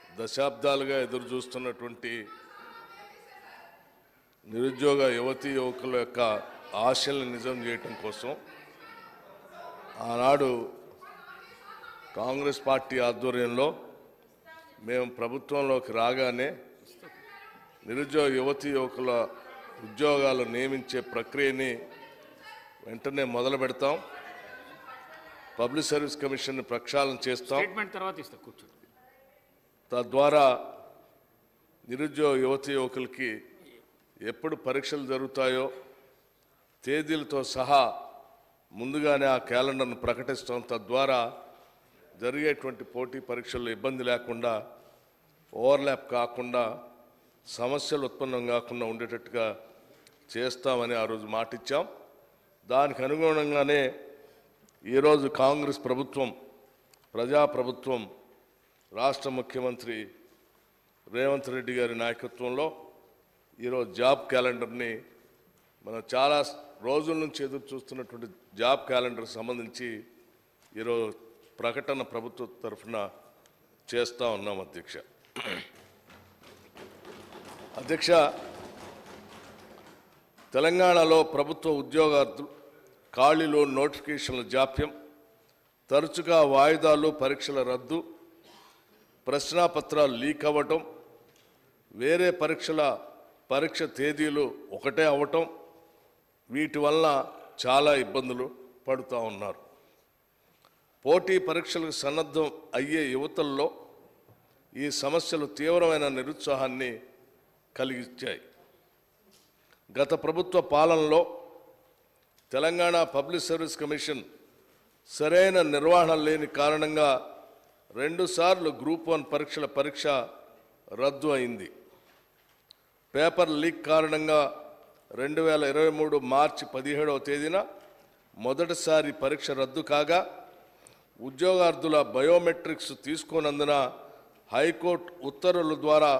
దశాబ్దాలుగా ఎదురు చూస్తున్నటువంటి నిరుద్యోగ యువతీ యువకుల యొక్క ఆశల్ని నిజం చేయటం కోసం ఆనాడు కాంగ్రెస్ పార్టీ ఆధ్వర్యంలో మేము ప్రభుత్వంలోకి రాగానే నిరుద్యోగ యువతీ యువకుల ఉద్యోగాలు నియమించే ప్రక్రియని వెంటనే మొదలు పెడతాం. పబ్లిక్ సర్వీస్ కమిషన్ ప్రక్షాళన చేస్తాం. తద్వారా నిరుద్యోగ యువతీ యువకులకి ఎప్పుడు పరీక్షలు జరుగుతాయో తేదీలతో సహా ముందుగానే ఆ క్యాలెండర్ను ప్రకటిస్తాం. తద్వారా జరిగేటువంటి పోటీ పరీక్షల్లో ఇబ్బంది లేకుండా, ఓవర్లాప్ కాకుండా, సమస్యలు ఉత్పన్నం కాకుండా ఉండేటట్టుగా చేస్తామని ఆ రోజు మాటిచ్చాం. దానికి అనుగుణంగానే ఈరోజు కాంగ్రెస్ ప్రభుత్వం, ప్రజాప్రభుత్వం, రాష్ట్ర ముఖ్యమంత్రి రేవంత్ రెడ్డి గారి నాయకత్వంలో ఈరోజు జాబ్ క్యాలెండర్ని మనం చాలా రోజుల నుంచి ఎదురు చూస్తున్నటువంటి జాబ్ క్యాలెండర్ సంబంధించి ఈరోజు ప్రకటన ప్రభుత్వ తరఫున చేస్తూ ఉన్నాం. అధ్యక్ష, తెలంగాణలో ప్రభుత్వ ఉద్యోగార్థులు ఖాళీలో నోటిఫికేషన్ల జాప్యం, తరచుగా వాయిదాలు, పరీక్షల రద్దు, ప్రశ్నాపత్రాలు లీక్ అవ్వటం, వేరే పరీక్ష తేదీలు ఒకటే అవ్వటం, వీటి వల్ల చాలా ఇబ్బందులు పడుతూ ఉన్నారు. పోటీ పరీక్షలకు సన్నద్ధం అయ్యే యువతల్లో ఈ సమస్యలు తీవ్రమైన నిరుత్సాహాన్ని కలిగించాయి. గత ప్రభుత్వ పాలనలో తెలంగాణ పబ్లిక్ సర్వీస్ కమిషన్ సరైన నిర్వహణ లేని కారణంగా 2 సార్లు గ్రూప్ 1 పరీక్ష రద్దు అయింది. పేపర్ లీక్ కారణంగా 2023 మార్చి 17వ తేదీన మొదటిసారి పరీక్ష రద్దు కాగా, ఉద్యోగార్థుల బయోమెట్రిక్స్ తీసుకోనందున హైకోర్టు ఉత్తర్వుల ద్వారా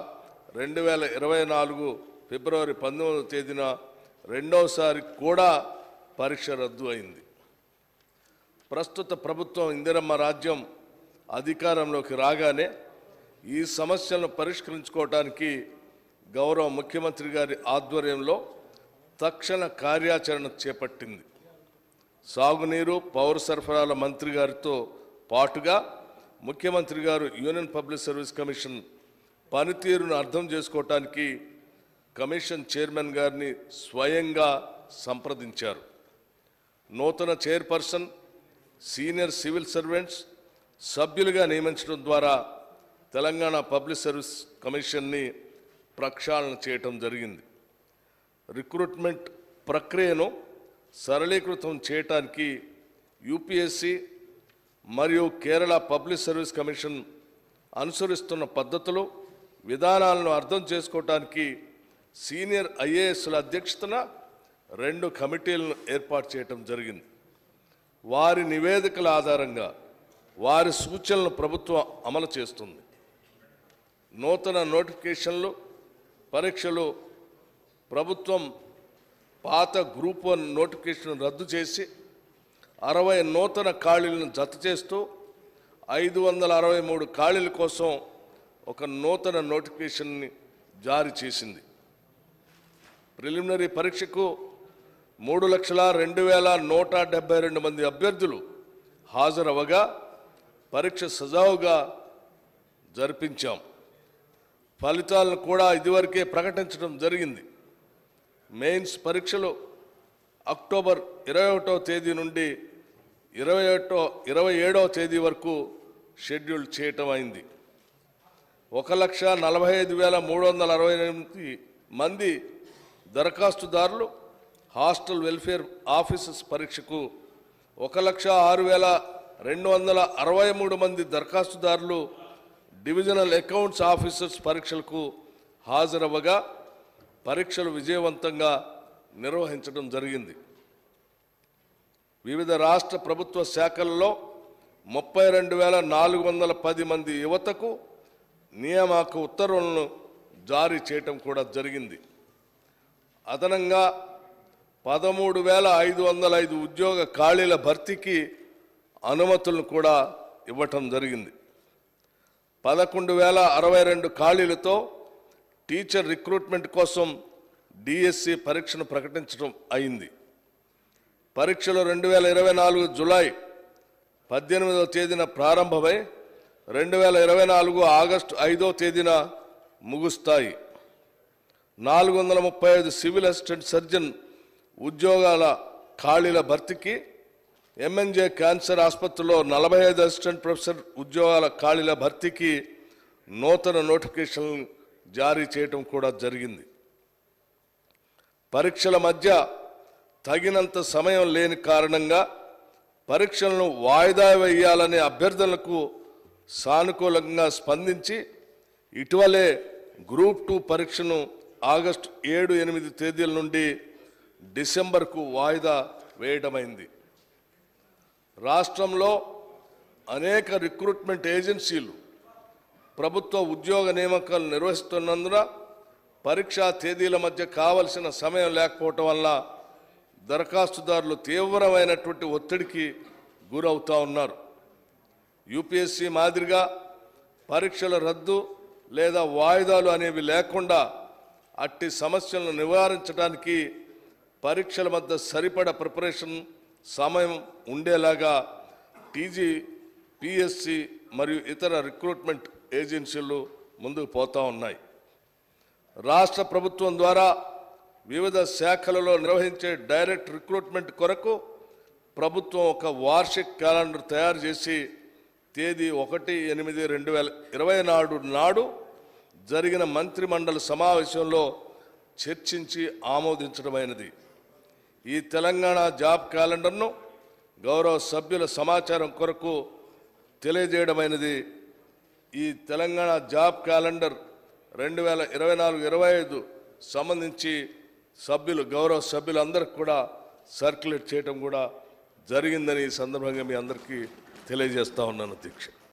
2024 ఫిబ్రవరి 19వ తేదీన రెండోసారి కూడా పరీక్ష రద్దు అయింది. ప్రస్తుత ప్రభుత్వం ఇందిరమ్మ రాజ్యం అధికారంలోకి రాగానే ఈ సమస్యలను పరిష్కరించుకోవడానికి గౌరవ ముఖ్యమంత్రి గారి ఆధ్వర్యంలో తక్షణ కార్యాచరణ చేపట్టింది. సాగునీరు, పౌర సరఫరాల మంత్రి గారితో పాటుగా ముఖ్యమంత్రి గారు యూనియన్ పబ్లిక్ సర్వీస్ కమిషన్ పనితీరును అర్థం చేసుకోవటానికి కమిషన్ చైర్మన్ గారిని స్వయంగా సంప్రదించారు. నూతన చైర్పర్సన్, సీనియర్ సివిల్ సర్వెంట్స్ సభ్యులుగా నియమించడం ద్వారా తెలంగాణ పబ్లిక్ సర్వీస్ కమిషన్ని ప్రక్షాళన చేయటం జరిగింది. రిక్రూట్మెంట్ ప్రక్రియను సరళీకృతం చేయటానికి యూపీఎస్సీ మరియు కేరళ పబ్లిక్ సర్వీస్ కమిషన్ అనుసరిస్తున్న పద్ధతులు, విధానాలను అర్థం చేసుకోవటానికి సీనియర్ ఐఏఎస్ల అధ్యక్షతన 2 కమిటీలను ఏర్పాటు చేయటం జరిగింది. వారి నివేదికల ఆధారంగా వారి సూచనలను ప్రభుత్వం అమలు చేస్తుంది. నూతన నోటిఫికేషన్లు, పరీక్షలు ప్రభుత్వం పాత గ్రూప్ 1 నోటిఫికేషన్ రద్దు చేసి 60 నూతన ఖాళీలను జత చేస్తూ 563 ఖాళీల కోసం ఒక నూతన నోటిఫికేషన్ని జారీ చేసింది. ప్రిలిమినరీ పరీక్షకు 3,02,172 మంది అభ్యర్థులు హాజరవగా పరీక్ష సజావుగా జరిపించాం. ఫలితాలను కూడా ఇదివరకే ప్రకటించడం జరిగింది. మెయిన్స్ పరీక్షలు అక్టోబర్ 21వ తేదీ నుండి 27వ తేదీ వరకు షెడ్యూల్ చేయటం అయింది. 1,45,368 మంది దరఖాస్తుదారులు హాస్టల్ వెల్ఫేర్ ఆఫీసర్స్ పరీక్షకు, 1,06,263 మంది దరఖాస్తుదారులు డివిజనల్ అకౌంట్స్ ఆఫీసర్స్ పరీక్షలకు హాజరవ్వగా పరీక్షలు విజయవంతంగా నిర్వహించడం జరిగింది. వివిధ రాష్ట్ర ప్రభుత్వ శాఖల్లో 32,410 మంది యువతకు నియామక ఉత్తర్వులను జారీ చేయటం కూడా జరిగింది. అదనంగా 13,505 ఉద్యోగ ఖాళీల భర్తీకి అనుమతులను కూడా ఇవ్వటం జరిగింది. 11,062 ఖాళీలతో టీచర్ రిక్రూట్మెంట్ కోసం డిఎస్సి పరీక్షను ప్రకటించడం అయింది. పరీక్షలు 2024 జూలై 18వ తేదీన ప్రారంభమై 2024 ఆగస్టు 5వ తేదీన ముగుస్తాయి. 435 సివిల్ అసిస్టెంట్ సర్జన్ ఉద్యోగాల ఖాళీల భర్తీకి ఎంఎన్జే క్యాన్సర్ ఆసుపత్రిలో 45 అసిస్టెంట్ ప్రొఫెసర్ ఉద్యోగాల ఖాళీల భర్తీకి నూతన నోటిఫికేషన్ జారీ చేయడం కూడా జరిగింది. పరీక్షల మధ్య తగినంత సమయం లేని కారణంగా పరీక్షలను వాయిదా వేయాలనే అభ్యర్థనలకు సానుకూలంగా స్పందించి ఇటీవలే గ్రూప్ 2 పరీక్షను ఆగస్టు 7, 8 తేదీల నుండి డిసెంబర్కు వాయిదా వేయడమైంది. రాష్ట్రంలో అనేక రిక్రూట్మెంట్ ఏజెన్సీలు ప్రభుత్వ ఉద్యోగ నియామకాలు నిర్వహిస్తున్నందున పరీక్షా తేదీల మధ్య కావలసిన సమయం లేకపోవటం వల్ల దరఖాస్తుదారులు తీవ్రమైనటువంటి ఒత్తిడికి గురవుతూ ఉన్నారు. యూపీఎస్సీ మాదిరిగా పరీక్షల రద్దు లేదా వాయిదాలు అనేవి లేకుండా అట్టి సమస్యలను నివారించడానికి పరీక్షల మధ్య సరిపడా ప్రిపరేషన్ సమయం ఉండేలాగా టీజీ, పిఎస్సి మరియు ఇతర రిక్రూట్మెంట్ ఏజెన్సీలు ముందుకు పోతూ ఉన్నాయి. రాష్ట్ర ప్రభుత్వం ద్వారా వివిధ శాఖలలో నిర్వహించే డైరెక్ట్ రిక్రూట్మెంట్ కొరకు ప్రభుత్వం ఒక వార్షిక క్యాలెండర్ తయారు చేసి తేదీ 1/8/2024 నాడు జరిగిన మంత్రిమండలి సమావేశంలో చర్చించి ఆమోదించడమైనది. ఈ తెలంగాణ జాబ్ క్యాలెండర్ను గౌరవ సభ్యుల సమాచారం కొరకు తెలియజేయడమైనది. ఈ తెలంగాణ జాబ్ క్యాలెండర్ 2024-25 సంబంధించి గౌరవ సభ్యులందరికీ కూడా సర్క్యులేట్ చేయడం కూడా జరిగిందని ఈ సందర్భంగా మీ అందరికీ తెలియజేస్తా ఉన్నాను అధ్యక్ష.